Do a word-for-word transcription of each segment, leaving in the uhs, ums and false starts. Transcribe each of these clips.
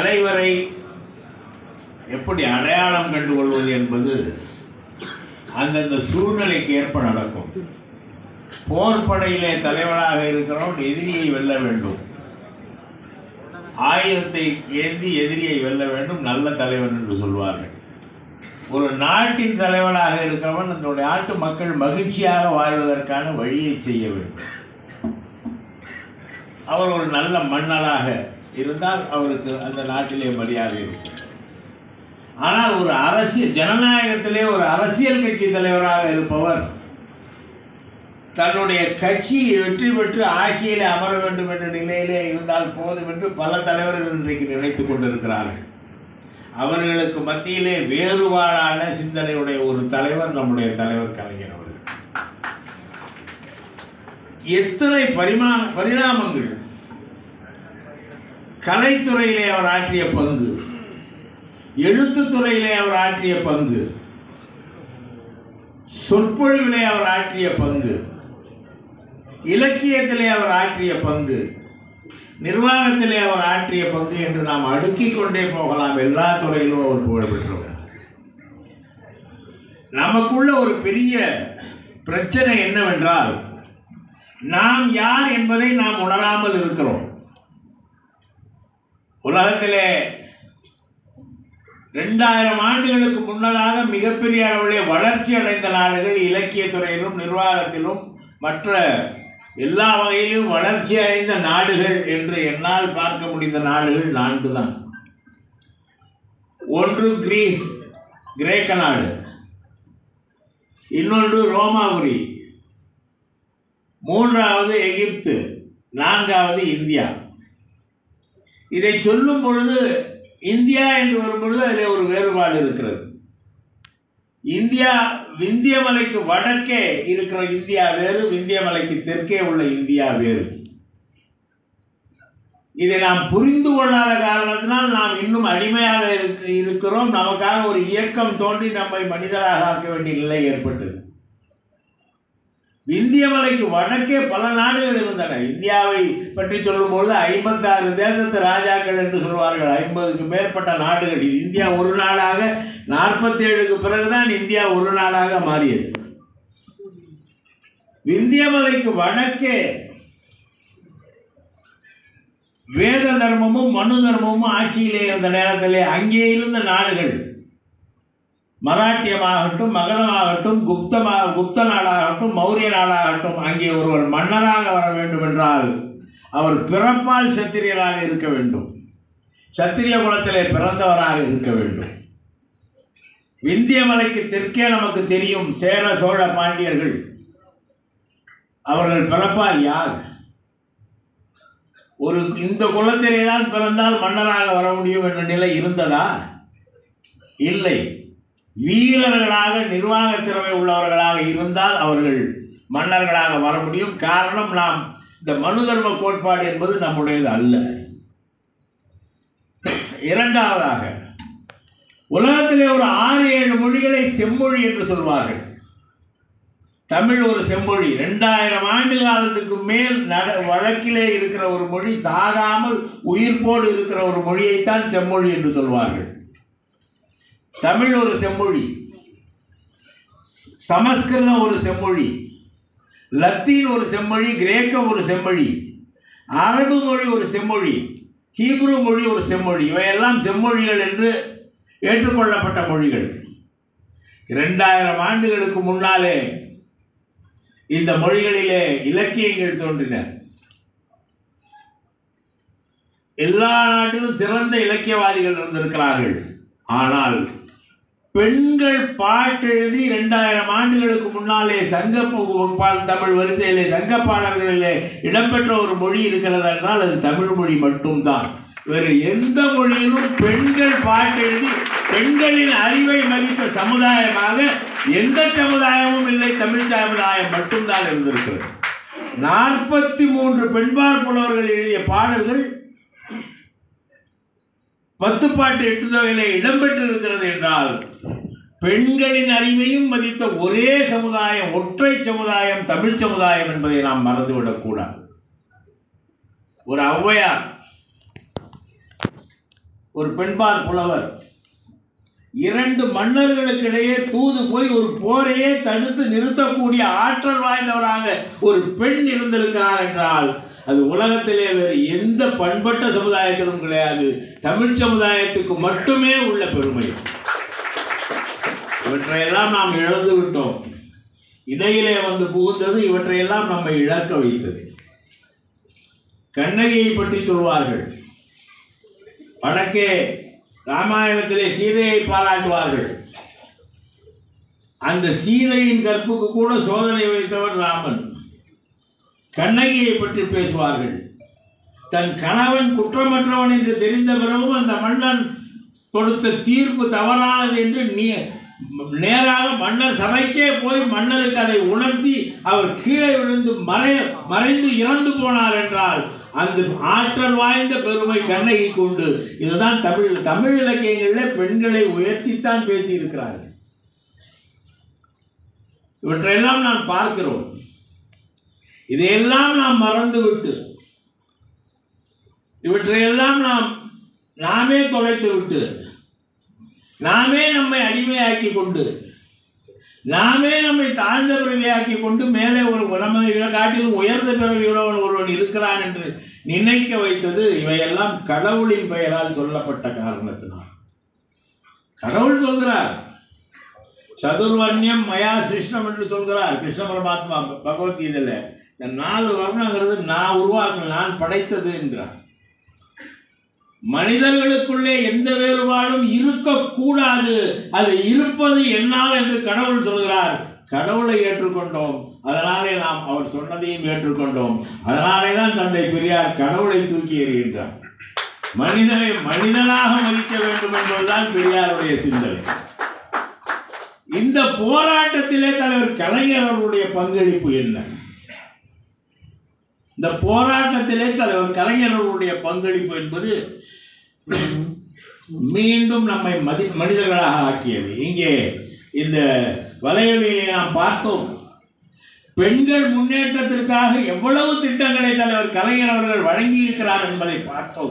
தலைவரை எப்படி அடையாளம் கண்டுகொள்வது என்பது அந்தந்த சூழ்நிலைக்கு ஏற்ப நடக்கும். போர்படையிலே தலைவராக இருக்கிறவன் எதிரியை வெல்ல வேண்டும், ஆயுதத்தை ஏந்தி எதிரியை வெல்ல வேண்டும், நல்ல தலைவன் என்று சொல்வார்கள். ஒரு நாட்டின் தலைவனாக இருக்கிறவன் அந்த நாட்டு மக்கள் மகிழ்ச்சியாக வாழ்வதற்கான வழியை செய்ய வேண்டும். அவர் ஒரு நல்ல மன்னராக இருந்தால் அவருக்கு அந்த நாட்டிலே மரியாதை இருக்கும். ஆனால் ஒரு அரசியல் ஜனநாயகத்திலே ஒரு அரசியல் கட்சி தலைவராக இருப்பவர் தன்னுடைய கட்சி வெற்றி பெற்று ஆட்சியிலே அமர வேண்டும் என்ற நிலையிலே இருந்தால் போதும் என்று பல தலைவர்கள் இன்றைக்கு நினைத்துக் கொண்டிருக்கிறார்கள். அவர்களுக்கு மத்தியிலே வேறுபாடான சிந்தனையுடைய ஒரு தலைவர் நம்முடைய தலைவர் கலைஞர் அவர்கள். எத்தனை பரிமா பரிணாமங்கள் கலைத்துறையிலே அவர் ஆற்றிய பங்கு, எழுத்துத்துறையிலே அவர் ஆற்றிய பங்கு, சொற்பொழிவிலே அவர் ஆற்றிய பங்கு, இலக்கியத்திலே அவர் ஆற்றிய பங்கு, நிர்வாகத்திலே அவர் ஆற்றிய பங்கு என்று நாம் அடுக்கிக் கொண்டே போகலாம். எல்லா துறையிலும் அவர் புகழ் பெற்றவர். நமக்குள்ள ஒரு பெரிய பிரச்சனை என்னவென்றால், நாம் யார் என்பதை நாம் உணராமல் இருக்கிறோம். உலகத்திலே இரண்டாயிரம் ஆண்டுகளுக்கு முன்னதாக மிகப்பெரிய அளவிலே வளர்ச்சி அடைந்த நாடுகள் இலக்கிய துறையிலும் நிர்வாகத்திலும் மற்ற எல்லா வகையிலும் வளர்ச்சி அடைந்த நாடுகள் என்று என்னால் பார்க்க முடிந்த நாடுகள் நான்கு தான். ஒன்று கிரீஸ், கிரேக்க நாடு, இன்னொன்று ரோமாபுரி, மூன்றாவது எகிப்து, நான்காவது இந்தியா. இதை சொல்லும் பொழுது இந்தியா என்று வரும்பொழுது அதில் ஒரு வேறுபாடு இருக்கிறது. இந்தியா விந்திய மலைக்கு வடக்கே இருக்கிற இந்தியா வேறு, விந்திய மலைக்கு தெற்கே உள்ள இந்தியா வேறு. இதை நாம் புரிந்து கொள்ளாத காரணத்தினால் நாம் இன்னும் அடிமையாக இருக்கிறோம். நமக்காக ஒரு இயக்கம் தோன்றி நம்மை மனிதராக ஆக்க வேண்டிய நிலை ஏற்பட்டது. விந்திய மலைக்கு வடக்கே பல நாடுகள் இருந்தன. இந்தியாவை பற்றி சொல்லும்போது ஐம்பத்தாறு தேசத்து ராஜாக்கள் என்று சொல்வார்கள். ஐம்பதுக்கு மேற்பட்ட நாடுகள். இந்தியா ஒரு நாடாக நாற்பத்தி ஏழுக்கு பிறகுதான் இந்தியா ஒரு நாடாக மாறியது. விந்திய மலைக்கு வடக்கே வேத தர்மமும் மனு தர்மமும் ஆட்சியிலே இருந்த நேரத்திலே அங்கே இருந்த நாடுகள், மராட்டியமாகட்டும், மகதமாகட்டும், குப்தமாக குப்த நாடாகட்டும், மௌரிய நாடாகட்டும், அங்கே ஒருவர் மன்னராக வர வேண்டும் என்றால் அவர் பிறப்பால் சத்திரியராக இருக்க வேண்டும், சத்திரிய குலத்திலே பிறந்தவராக இருக்க வேண்டும். விந்திய மலைக்கு தெற்கே நமக்கு தெரியும் சேர சோழ பாண்டியர்கள். அவர்கள் பிறப்பால் யார்? ஒரு இந்த குலத்திலே தான் பிறந்தால் மன்னராக வர முடியும் என்ற நிலை இருந்ததா? இல்லை. வீரர்களாக நிர்வாக திறமை உள்ளவர்களாக இருந்தால் அவர்கள் மன்னர்களாக வர முடியும். காரணம், நாம் இந்த மனு தர்ம கோட்பாடு என்பது நம்முடையது அல்ல. இரண்டாவதாக, உலகத்திலே ஒரு ஆறு ஏழு மொழிகளை செம்மொழி என்று சொல்வார்கள். தமிழ் ஒரு செம்மொழி. இரண்டாயிரம் ஆண்டு காலத்துக்கு மேல் வழக்கிலே இருக்கிற ஒரு மொழி, சாகாமல் உயிர்ப்போடு இருக்கிற ஒரு மொழியைத்தான் செம்மொழி என்று சொல்வார்கள். தமிழ் ஒரு செம்மொழி, சமஸ்கிருதம் ஒரு செம்மொழி, லத்தீன் ஒரு செம்மொழி, கிரேக்கம் ஒரு செம்மொழி, அரபு மொழி ஒரு செம்மொழி, ஹீப்ரு மொழி ஒரு செம்மொழி. இவையெல்லாம் செம்மொழிகள் என்று ஏற்றுக்கொள்ளப்பட்ட மொழிகள். இரண்டாயிரம் ஆண்டுகளுக்கு முன்னாலே இந்த மொழிகளிலே இலக்கியங்கள் தோன்றின. எல்லா நாட்டிலும் சிறந்த இலக்கியவாதிகள் இருந்திருக்கிறார்கள். ஆனால் பெண்கள் பாட்டு எழுதி இரண்டாயிரம் ஆண்டுகளுக்கு முன்னாலே சங்க தமிழ் வரிசையிலே சங்க பாடல்களிலே இடம்பெற்ற ஒரு மொழி இருக்கிறது என்றால் அது தமிழ் மொழி மட்டும்தான். வேறு எந்த மொழியிலும் பெண்கள் பாட்டு எழுதி பெண்களின் அறிவை மதித்த சமுதாயமாக எந்த சமுதாயமும் இல்லை. தமிழ் சமுதாயம் மட்டும்தான் இருந்திருக்கிறது. நாற்பத்தி மூன்று பெண்பார் புலவர்கள் எழுதிய பாடல்கள் பத்து பாட்டு எட்டு தொகையிலே இடம்பெற்று இருக்கிறது என்றால் பெண்களின் அறிவையும் மதித்த ஒரே சமுதாயம், ஒற்றை சமுதாயம் தமிழ் சமுதாயம் என்பதை நாம் மறந்துவிடக் கூடாது. ஒரு ஔவையார் ஒரு பெண்பார் புலவர், இரண்டு மன்னர்களுக்கு இடையே தூது போய் ஒரு போரையே தடுத்து நிறுத்தக்கூடிய ஆற்றல் வாய்ந்தவராக ஒரு பெண் இருந்திருக்கிறார் என்றால் அது உலகத்திலே வேறு எந்த பண்பட்ட சமுதாயத்திலும் கிடையாது, தமிழ் சமுதாயத்துக்கு மட்டுமே உள்ள பெருமை. இவற்றையெல்லாம் நாம் இழந்து விட்டோம். இடையிலே வந்து புகுந்தது இவற்றையெல்லாம் நம்மை இழக்க வைத்தது. கண்ணகியை பற்றி சொல்வார்கள். வடக்கே ராமாயணத்திலே சீதையை பாராட்டுவார்கள். அந்த சீதையின் கற்புக்கு கூட சோதனை வைத்தவர் ராமன். கண்ணகியை பற்றி பேசுவார்கள். தன் கணவன் குற்றமற்றவன் என்று தெரிந்த பிறகும் அந்த மன்னன் கொடுத்த தீர்ப்பு தவறானது என்று நீ நேராக மன்னர் சபைக்கே போய் மன்னருக்கு அதை உணர்த்தி அவர் கீழே விழுந்து மறை மறைந்து இறந்து போனார் என்றால் அந்த ஆற்றல் வாய்ந்த பெருமை கண்ணகிக்கு உண்டு. இதுதான் தமிழ் தமிழ் இலக்கியங்களில் பெண்களை உயர்த்தித்தான் பேசியிருக்கிறார்கள். இவற்றையெல்லாம் நாம் பார்க்கிறோம். இதையெல்லாம் நாம் மறந்துவிட்டு, இவற்றையெல்லாம் நாம் நாமே தொலைத்து விட்டு, நாமே நம்மை அடிமையாக்கி கொண்டு, நாமே நம்மை தாழ்ந்த பிறவியாக்கி கொண்டு மேலே ஒரு நம்மை காட்டிலும் உயர்ந்த பிறவியுடன் ஒருவன் இருக்கிறான் என்று நினைக்க வைத்தது இவையெல்லாம் கடவுளின் பெயரால் சொல்லப்பட்ட காரணத்தினால். கடவுள் சொல்கிறார், சதுர்வர்ணியம் மயா சிருஷ்ணம் என்று சொல்கிறார் கிருஷ்ண பரமாத்மா பகவத்கீதையில். இந்த நாலு வர்ணங்கிறது நான் உருவாக்க நான் படைத்தது என்கிறார். மனிதர்களுக்குள்ளே எந்த வேறுபாடும் இருக்கக்கூடாது, அது இருப்பது என்னால் என்று கடவுள் சொல்கிறார். கடவுளை ஏற்றுக்கொண்டோம், அதனாலே நாம் அவர் சொன்னதையும் ஏற்றுக்கொண்டோம். அதனாலே தான் தந்தை பெரியார் கடவுளை தூக்கி எறிகின்றார். மனிதனை மனிதனாக மதிக்க வேண்டும் என்பதுதான் பெரியாருடைய சிந்தனை. இந்த போராட்டத்திலே தலைவர் கலைஞர் அவர்களுடைய பங்களிப்பு என்ன? இந்த போராட்டத்திலே தலைவர் கலைஞர் அவர்களுடைய பங்களிப்பு என்பது மீண்டும் நம்மை மதி மனிதர்களாக ஆக்கியது. இங்கே இந்த வலையொலியை நாம் பார்த்தோம். பெண்கள் முன்னேற்றத்திற்காக எவ்வளவு திட்டங்களை தலைவர் கலைஞர் அவர்கள் வழங்கி இருக்கிறார் என்பதை பார்த்தோம்.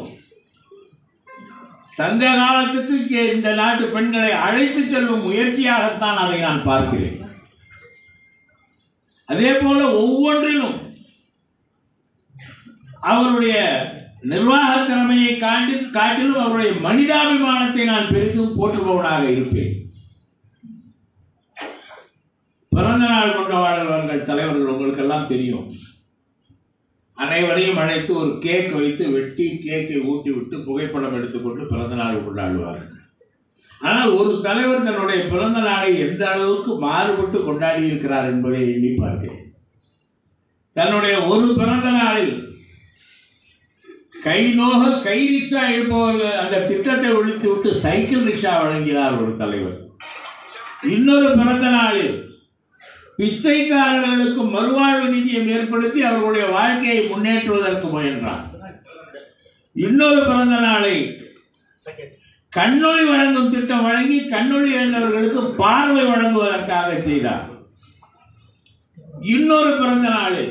சங்க காலத்துக்கு இந்த நாட்டு பெண்களை அழைத்து செல்லும் முயற்சியாகத்தான் அதை நான் பார்க்கிறேன். அதே போல ஒவ்வொன்றிலும் அவருடைய நிர்வாக திறமையை காட்டி காட்டிலும் அவருடைய மனிதாபிமானத்தை நான் பெரிதும் போற்றுபவனாக இருப்பேன். பிறந்த நாள் கொண்டாடுவார்கள் தலைவர்கள், உங்களுக்கெல்லாம் தெரியும். அனைவரையும் அழைத்து ஒரு கேக் வைத்து வெட்டி கேக்கை ஊட்டி விட்டு புகைப்படம் எடுத்துக்கொண்டு பிறந்த நாள் கொண்டாடுவார்கள். ஆனால் ஒரு தலைவர் தன்னுடைய பிறந்த நாளை எந்த அளவுக்கு மாறுபட்டு கொண்டாடி இருக்கிறார் என்பதை எண்ணி பார்க்கிறேன். தன்னுடைய ஒரு பிறந்த நாளில் கை நோக கை ரிக்ஷா எழுப்பவர்கள் அந்த திட்டத்தை ஒழித்து விட்டு சைக்கிள் ரிக்ஷா வழங்கினார் ஒரு தலைவர். இன்னொரு பிறந்த நாளில் பிச்சைக்காரர்களுக்கு மறுவாழ்வு நிதியம் ஏற்படுத்தி அவர்களுடைய வாழ்க்கையை முன்னேற்றுவதற்கு முயன்றார். இன்னொரு பிறந்த நாளை கண்ணொளி வழங்கும் திட்டம் வழங்கி கண்ணொளி இழந்தவர்களுக்கு பார்வை வழங்குவதற்காக செய்தார். இன்னொரு பிறந்த நாளில்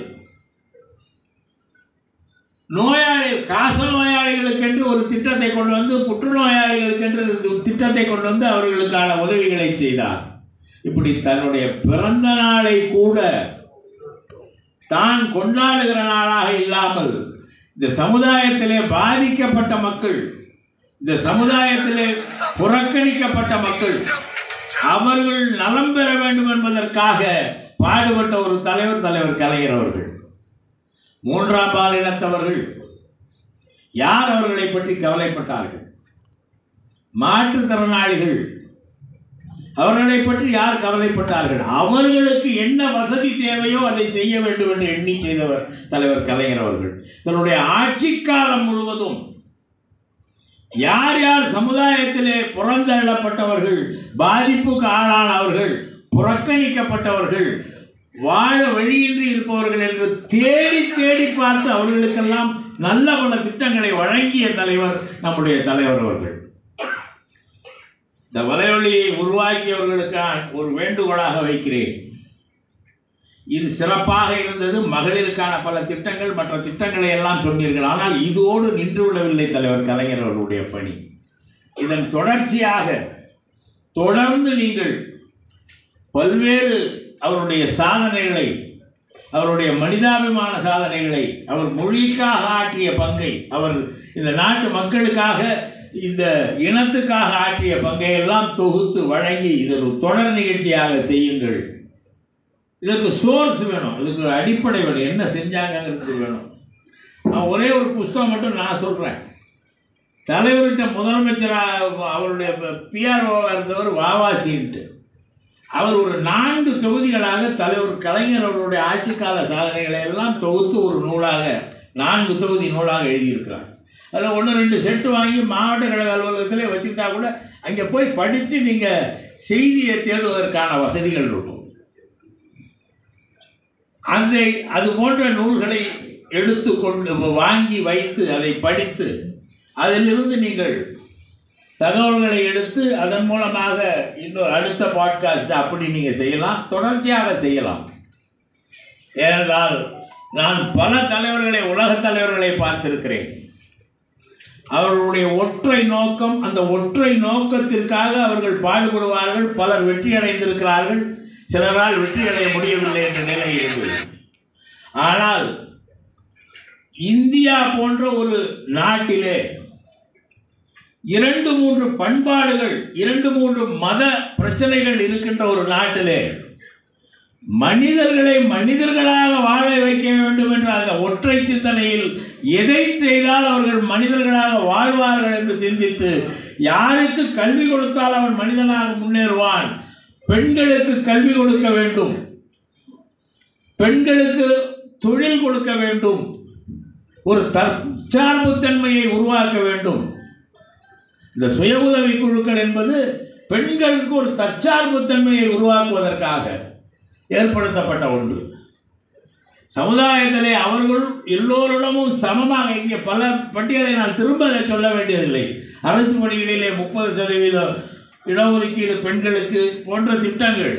நோயாளி காச நோயாளிகளுக்கு என்று ஒரு திட்டத்தை கொண்டு வந்து புற்றுநோயாளிகளுக்கு என்று திட்டத்தை கொண்டு வந்து அவர்களுக்கான உதவிகளை செய்தார். இப்படி தன்னுடைய பிறந்த நாளை கூட தான் கொண்டாடுகிற நாளாக இல்லாமல் இந்த சமுதாயத்திலே பாதிக்கப்பட்ட மக்கள், இந்த சமுதாயத்திலே புறக்கணிக்கப்பட்ட மக்கள் அவர்கள் நலம் பெற வேண்டும் என்பதற்காக பாடுபட்ட ஒரு தலைவர் தலைவர் கலைஞர் அவர்கள். மூன்றாம் பாலினத்தவர்கள் யார் அவர்களை பற்றி கவலைப்பட்டார்கள்? மாற்றுத்திறனாளிகள் அவர்களை பற்றி யார் கவலைப்பட்டார்கள்? அவர்களுக்கு என்ன வசதி தேவையோ அதை செய்ய வேண்டும் என்று எண்ணி செய்தவர் தலைவர் கலைஞர் அவர்கள். தன்னுடைய ஆட்சி காலம் முழுவதும் யார் யார் சமுதாயத்திலே புறந்தள்ளப்பட்டவர்கள், பாதிப்புக்கு ஆளானவர்கள், புறக்கணிக்கப்பட்டவர்கள், வாழ வழியின்றி இருப்பவர்கள் என்று தேடி தேடி பார்த்து அவர்களுக்கெல்லாம் நல்ல பல திட்டங்களை வழங்கிய தலைவர் நம்முடைய தலைவர் அவர்கள். இந்த வலையொலியை உருவாக்கியவர்களுக்கான ஒரு வேண்டுகோளாக வைக்கிறேன். இது சிறப்பாக இருந்தது. மகளிருக்கான பல திட்டங்கள், மற்ற திட்டங்களை எல்லாம் சொன்னீர்கள். ஆனால் இதோடு நின்றுவிடவில்லை தலைவர் கலைஞர் அவர்களுடைய பணி. இதன் தொடர்ச்சியாக தொடர்ந்து நீங்கள் பல்வேறு அவருடைய சாதனைகளை, அவருடைய மனிதாபிமான சாதனைகளை, அவர் மொழிக்காக ஆற்றிய பங்கை, அவர் இந்த நாட்டு மக்களுக்காக, இந்த இனத்துக்காக ஆற்றிய பங்கை எல்லாம் தொகுத்து வழங்கி இதை ஒரு தொடர் நிகழ்ச்சியாக செய்யுங்கள். இதற்கு சோர்ஸ் வேணும், இதுக்கு அடிப்படை வேணும், என்ன செஞ்சாங்கிறது வேணும். நான் ஒரே ஒரு புஸ்தகம் மட்டும் நான் சொல்கிறேன். தலைவர்கிட்ட முதலமைச்சராக அவருடைய பிஆர்ஓவாக இருந்தவர் வாவாசின்ட்டு, அவர் ஒரு நான்கு தொகுதிகளாக தலைவர் கலைஞர் அவருடைய ஆட்சிக்கால சாதனைகளை எல்லாம் தொகுத்து ஒரு நூலாக, நான்கு தொகுதி நூலாக எழுதியிருக்கிறார். அதில் ஒன்று ரெண்டு செட்டு வாங்கி மாவட்ட கழக அலுவலகத்திலே வச்சுக்கிட்டா கூட அங்கே போய் படித்து நீங்கள் செய்தியை தேடுவதற்கான வசதிகள் இருக்கும். அந்த அது போன்ற நூல்களை எடுத்து கொண்டு வாங்கி வைத்து அதை படித்து அதிலிருந்து நீங்கள் தகவல்களை எடுத்து அதன் மூலமாக இன்னொரு அடுத்த பாட்காஸ்ட் அப்படி நீங்கள் செய்யலாம், தொடர்ச்சியாக செய்யலாம். ஏனென்றால் நான் பல தலைவர்களை, உலக தலைவர்களை பார்த்திருக்கிறேன். அவர்களுடைய ஒற்றை நோக்கம், அந்த ஒற்றை நோக்கத்திற்காக அவர்கள் பாடுபடுவார்கள். பலர் வெற்றி அடைந்திருக்கிறார்கள், சிலரால் வெற்றி அடைய முடியவில்லை என்ற நிலை இருந்தது. ஆனால் இந்தியா போன்ற ஒரு நாட்டிலே இரண்டு மூன்று பண்பாடுகள், இரண்டு மூன்று மத பிரச்சனைகள் இருக்கின்ற ஒரு நாட்டிலே மனிதர்களை மனிதர்களாக வாழ வைக்க வேண்டும் என்ற அந்த ஒற்றை சிந்தனையில் எதை செய்தால் அவர்கள் மனிதர்களாக வாழ்வார்கள் என்று சிந்தித்து, யாருக்கு கல்வி கொடுத்தால் அவன் மனிதனாக முன்னேறுவான், பெண்களுக்கு கல்வி கொடுக்க வேண்டும், பெண்களுக்கு தொழில் கொடுக்க வேண்டும், ஒரு தற்சார்புத்தன்மையை உருவாக்க வேண்டும். இந்த சுய உதவி குழுக்கள் என்பது பெண்களுக்கு ஒரு தற்சார்புத்தன்மையை உருவாக்குவதற்காக ஏற்படுத்தப்பட்ட ஒன்று. சமுதாயத்திலே அவர்கள் எல்லோரிடமும் சமமாக, இங்கே பல பட்டியலை நான் திரும்ப சொல்ல வேண்டியதில்லை. அரசு பணிகளிலே முப்பது சதவீதம் இடஒதுக்கீடு பெண்களுக்கு போன்ற திட்டங்கள்.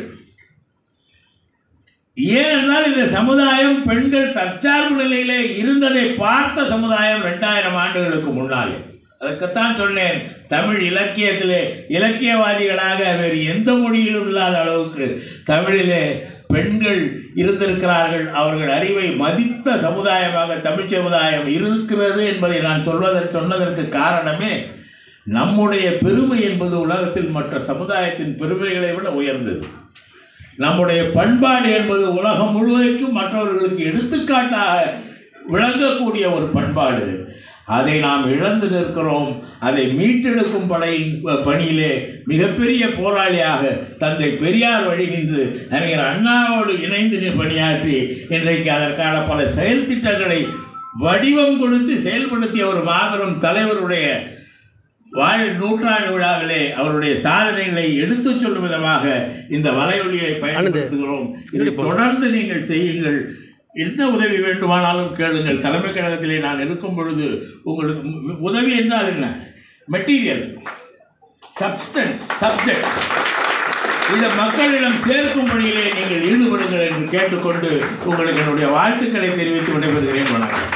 ஏனென்றால் இந்த சமுதாயம் பெண்கள் தற்சார்பு நிலையிலே இருந்ததை பார்த்த சமுதாயம் ரெண்டாயிரம் ஆண்டுகளுக்கு முன்னாலே. அதுக்குத்தான் சொன்னேன், தமிழ் இலக்கியத்திலே இலக்கியவாதிகளாக வேறு எந்த மொழியிலும் இல்லாத அளவுக்கு தமிழிலே பெண்கள் இருந்திருக்கிறார்கள். அவர்கள் அறிவை மதித்த சமுதாயமாக தமிழ் சமுதாயம் இருக்கிறது என்பதை நான் சொல்வதற்கு சொன்னதற்கு காரணமே, நம்முடைய பெருமை என்பது உலகத்தில் மற்ற சமுதாயத்தின் பெருமைகளை விட உயர்ந்தது. நம்முடைய பண்பாடு என்பது உலகம் முழுவதுக்கும் மற்றவர்களுக்கு எடுத்துக்காட்டாக விளங்கக்கூடிய ஒரு பண்பாடு. அதை நாம் இழந்து நிற்கிறோம். அதை மீட்டெடுக்கும் படை பணியிலே மிகப்பெரிய போராளியாக தந்தை பெரியார் வழி நின்று அறிஞர் அண்ணாவோடு இணைந்து பணியாற்றி இன்றைக்கு அதற்கான பல செயல் திட்டங்களை வடிவம் கொடுத்து செயல்படுத்திய ஒரு மாபெரும் தலைவருடைய வாழ் நூற்றாண்டு விழாவிலே அவருடைய சாதனைகளை எடுத்துச் சொல்லும் விதமாக இந்த வலையொலியை பயன்படுத்துகிறோம். இதை தொடர்ந்து நீங்கள் செய்யுங்கள். எந்த உதவி வேண்டுமானாலும் கேளுங்கள். தலைமை கழகத்திலே நான் இருக்கும் பொழுது உங்களுக்கு உதவி என்றால் என்ன, மெட்டீரியல், சப்ஸ்டன்ஸ், சப்ஜெக்ட், இதை மக்களிடம் சேர்க்கும் பணியிலே நீங்கள் ஈடுபடுங்கள் என்று கேட்டுக்கொண்டு உங்களுக்கு என்னுடைய வாழ்த்துக்களை தெரிவித்து விடைபெறுகிறேன். வணக்கம்.